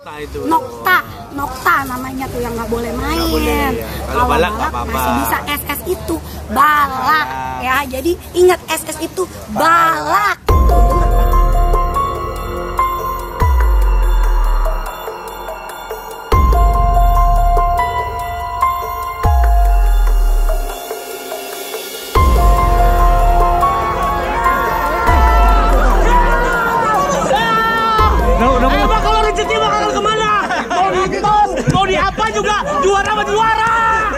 Nokta namanya tuh yang nggak boleh main. Nggak boleh, ya. Kalau balak masih bisa. SS itu balak ya. Jadi ingat SS itu balak. Kalau rezeki bakal kemana? Mau di apa juga juara sama juara.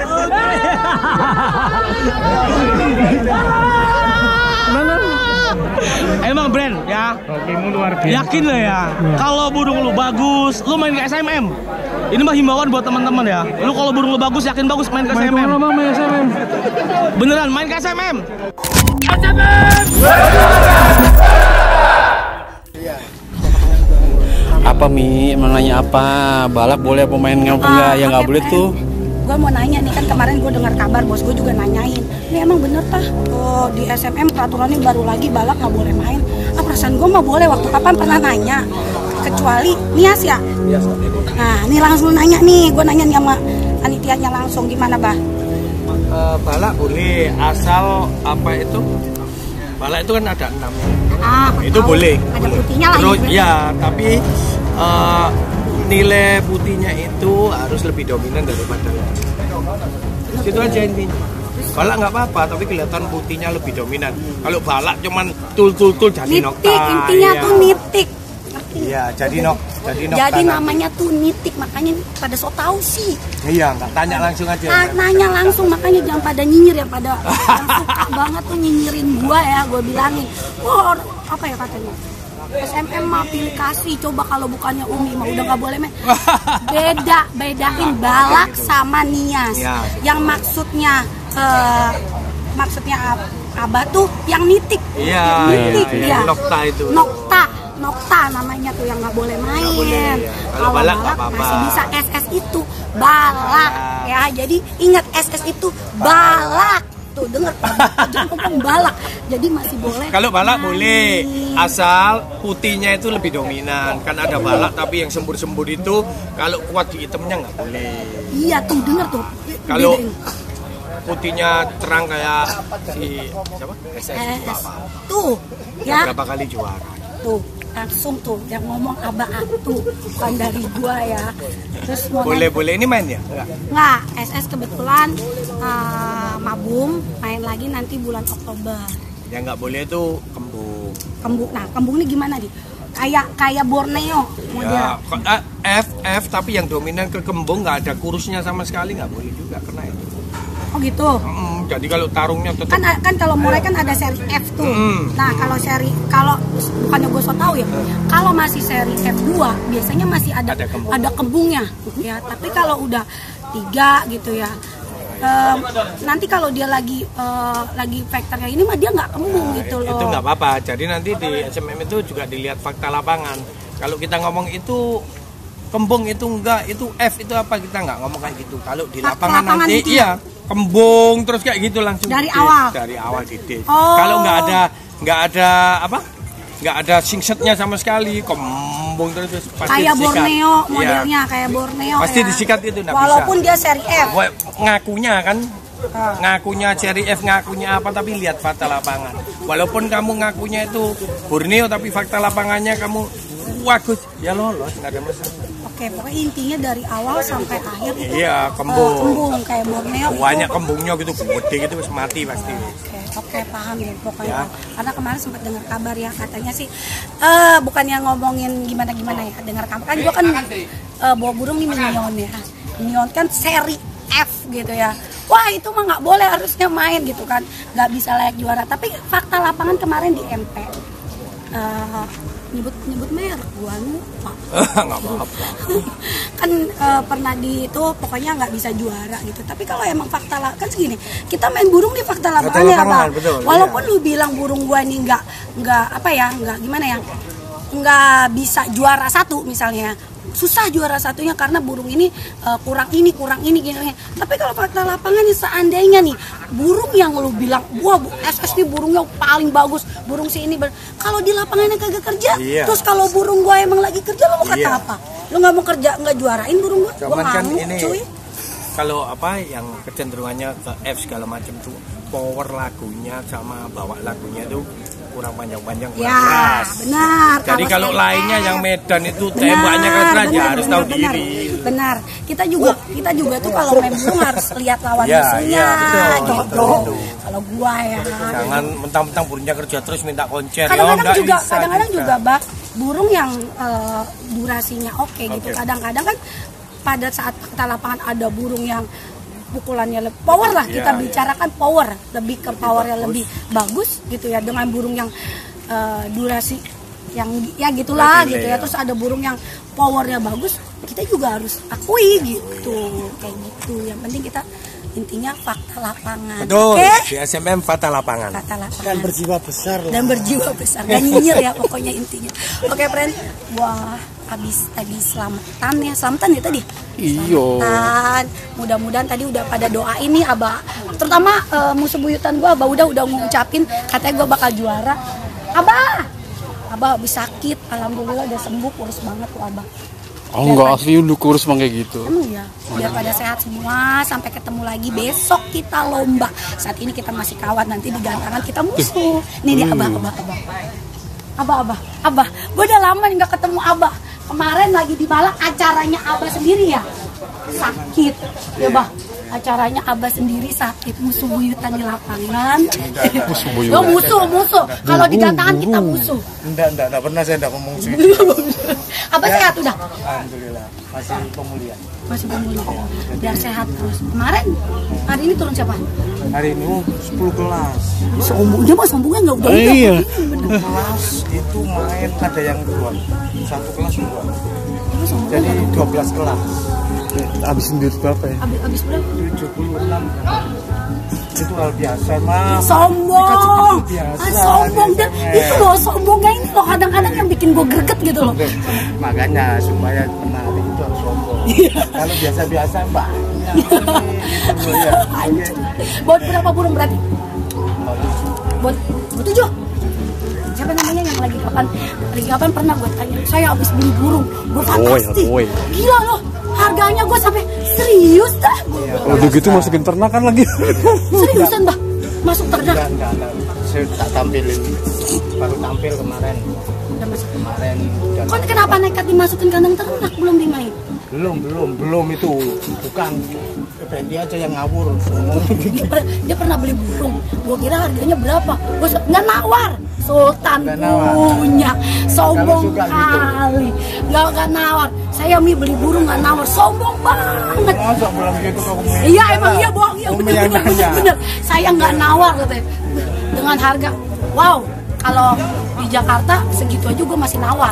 Emang brand ya. Hokimu luar biasa. Yakin lo ya. Kalau burung lu bagus, lu main ke SMM. Ini mah himbauan buat teman-teman ya. Lu kalau burung lu bagus, yakin bagus main ke SMM. Main SMM. Beneran main ke SMM. Apa Mi? Emang nanya apa? Balak boleh apa main enggak? Ya nggak boleh tuh. Gue mau nanya nih, kan kemarin gue dengar kabar bos gue juga nanyain. Ini emang bener tah? Oh, di SMM peraturannya baru lagi balak nggak boleh main. Perasaan gue mah boleh, waktu kapan pernah nanya. Kecuali Nias ya. Nah, ini langsung nanya nih, gue nanya nih sama panitianya langsung, gimana bah? Balak boleh, asal apa itu? Balak itu kan ada 6. Itu boleh. Ada putihnya lah. Terus ya, tapi nilai putihnya itu harus lebih dominan daripada itu aja intinya. Balak nggak apa-apa, tapi kelihatan putihnya lebih dominan. Kalau balak cuman tul jadi nokta. Nitik, intinya iya. tuh nitik. Iya, jadi nokta. Jadi namanya tuh nitik, makanya pada so tahu sih. Iya, nggak tanya langsung aja. Nanya langsung, makanya jangan pada nyinyir ya, pada yang suka banget tuh nyinyirin gua ya, gua bilangin. Wah, apa ya katanya? SMM mah pilih kasih, coba kalau bukannya Umi mah udah nggak boleh main. Bedain balak sama Nias. Ya. Yang maksudnya Abah tuh yang nitik. Iya, nitik iya. ya. Nokta itu. Nokta namanya tuh yang nggak boleh main. Iya. Kalau balak nggak apa-apa. Masih bisa SS itu balak ya. Jadi ingat SS itu balak. Tuh denger, jangan ngomong balak. Jadi masih boleh. Kalau balak boleh, asal putihnya itu lebih dominan. Kan ada balak tapi yang sembur-sembur itu kalau kuat di hitamnya nggak boleh. Iya tuh denger tuh. Kalau putihnya terang kayak si siapa? SS. Tuh ya. Berapa kali juara? Tuh langsung tuh yang ngomong Abah tuh, bukan dari gua ya. Terus Boleh ini main ya? Nggak, SS kebetulan mabum, main lagi nanti bulan Oktober. Yang nggak boleh itu kembung. Nah, kembung ini gimana nih? Kayak Borneo model. Ya, F tapi yang dominan ke kembung, nggak ada kurusnya sama sekali, nggak boleh juga kena itu. Oh gitu. Jadi kalau tarungnya tetap kan kalau mulai kan ada seri F tuh. Nah kalau bukannya gue so tau ya, kalau masih seri F2 biasanya masih ada kembungnya ya. Tapi kalau udah 3 gitu ya, nanti kalau dia lagi faktornya ini mah dia nggak kembung gitu loh. Itu nggak apa-apa. Jadi nanti di SMM itu juga dilihat fakta lapangan. Kalau kita ngomong itu kembung itu enggak, itu F itu apa, kita nggak ngomong kayak gitu. Kalau di lapangan nanti gitu ya? Iya kembung terus kayak gitu langsung dari awal didik. Kalau nggak ada singsetnya sama sekali, kembung terus pasti kayak disikat. Borneo modelnya ya. Kayak Borneo pasti ya. Disikat itu walaupun bisa. Dia seri F ngakunya kan ngakunya seri F, ngakunya apa, tapi lihat fakta lapangan. Walaupun kamu ngakunya itu Borneo tapi fakta lapangannya kamu bagus, ya lolos, nggak ada masalah. Oke, pokoknya intinya dari awal sampai akhir itu kembung kayak Borneo banyak itu, kembungnya gitu gede gitu mati pasti. Oke, paham ya pokoknya ya. Karena kemarin sempat dengar kabar ya, katanya sih bukannya ngomongin gimana ya, dengar kabar kan gua kan bawa burung nih Minion kan seri F gitu ya. Wah itu mah nggak boleh, harusnya main gitu kan, nggak bisa layak juara. Tapi fakta lapangan kemarin di MP nyebut merek gua lupa. Nggak apa-apa. Kan pernah di itu pokoknya nggak bisa juara gitu. Tapi kalau emang fakta kan segini, kita main burung di fakta lapangan ya Pak. Walaupun lu bilang burung gua ini nggak gimana ya, nggak bisa juara 1 misalnya. Susah juara satunya karena burung ini kurang ini gini. Tapi kalau fakta lapangan nih, seandainya nih burung yang lu bilang wah SS ini burungnya paling bagus, burung si ini kalau di lapangannya kagak kerja, terus kalau burung gua emang lagi kerja, lo mau kata apa? Lu nggak mau kerja, nggak juarain burung gua Cuman kan ngamuk, ini cuy. kalau apa yang kecenderungannya ke F segala macam tuh power lagunya sama bawa lagunya tuh kurang panjang-panjang, kurang Ya, keras. benar. Jadi kalau SMM, lainnya yang Medan itu tembaknya keras ya harus tahu benar. diri. Benar. Kita juga tuh kalau main burung harus lihat lawan Ya, musuhnya ya, betul, gitu. betul. Kalau gua ya. Jangan mentang-mentang burungnya kerja terus minta koncer. Kadang-kadang juga, Bak, burung yang durasinya oke gitu. Kadang-kadang kan pada saat kita lapangan ada burung yang pukulannya lebih power lah, kita bicarakan power, lebih ke powernya lebih bagus gitu ya, dengan burung yang durasi yang ya gitulah gitu ya. Terus ada burung yang powernya bagus, kita juga harus akui gitu, kayak gitu. Yang penting kita intinya fakta lapangan. Betul. Oke? Di SMM fakta lapangan. Fakta lapangan. Dan berjiwa besar lah. Dan berjiwa besar, dan nyinyir ya pokoknya intinya. Oke, friend. Wah, habis tadi selamatan ya tadi. Iyo. Selamatan. Mudah-mudahan tadi udah pada doain nih Abah. Terutama musuh buyutan gua, Abah udah ngucapin katanya gua bakal juara. Abah habis sakit, alhamdulillah udah sembuh, kurus banget tuh Abah. Oh enggak, asli lu kurus bang kayak gitu. Emang ya, biar pada sehat semua. Sampai ketemu lagi besok kita lomba. Saat ini kita masih kawan, nanti di gantangan kita musuh. Nih dia Abah. Gue udah lama nih nggak ketemu Abah. Kemarin lagi di Malang acaranya Abah sendiri ya, sakit ya Bah. Acaranya Abah sendiri sakit, musuh buyutan di lapangan. Musuh. Kalau di gantangan kita musuh. Enggak pernah saya ngomong sih. Abah Ya. sehat udah. Alhamdulillah, masih pemulihan. Masih pemulihan. Biar sehat terus. Kemarin hari ini turun siapa? Hari ini 10 kelas. Sombongnya mah sombongnya nggak udah. Iya. 10 kelas itu main ada yang 2. 1 kelas 2. Jadi 12 kelas. Habisin duit berapa ya? Abis berapa? 76. Itu hal biasa mah. Sombong. Biasa. Sombong dan itu loh, sombongnya ini loh kadang-kadang yang bikin gue greget gitu loh. Makanya supaya menarik itu harus sombong. Kalau biasa-biasa banyak. Gitu ya. Buat berapa burung berarti? Buat 7. Siapa namanya yang lagi kapan pernah gue tanya, saya habis beli burung, gue fantastis, gila loh, harganya gue sampai serius dah. Udah gitu masukin ternak kan lagi. Seriusan Bah, masuk ternak. Enggak. Saya tak tampilin. Baru tampil kemarin. Udah masuk. Kemarin. Kon kenapa nekat dimasukin kandang ternak belum dimain? Belum itu. Bukan. Fendi aja yang ngawur. Dia pernah beli burung, gue kira harganya berapa, gue nggak nawar. Sultan punya, sombong kali, nggak nawar. Saya beli burung nggak nawar, sombong banget. Masa bilang gitu ke Umi? Iya emang iya bohong, iya bener. Saya nggak nawar katanya, dengan harga. Wow, kalau di Jakarta segitu aja gue masih nawar.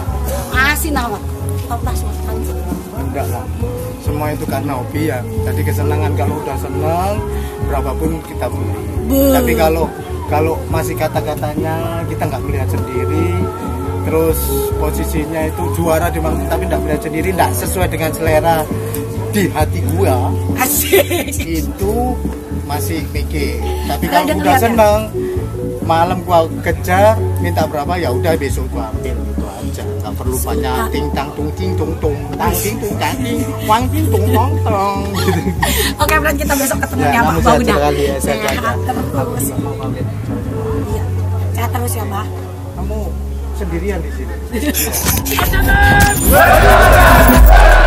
14 Sultan. Enggak lah. Semua itu karena hobi ya. Jadi kesenangan, kalau udah senang berapapun kita beli. Tapi kalau masih kata-katanya kita nggak melihat sendiri, terus posisinya itu juara di mana tapi nggak melihat sendiri, nggak sesuai dengan selera di hati gua. Asik. Itu masih mikir. Tapi kalau udah senang, malam gua kejar minta berapa ya udah besok gua ambil, gitu aja. Nggak perlu banyak ting tang tung ting tung tung tang ting tung tang ting wang ting tung tong tong. Oke, berarti kita besok ketemu ya, Mbak. Udah. Sehat terus. Iya. Sehat terus ya, Mbak. Kamu sendirian di sini.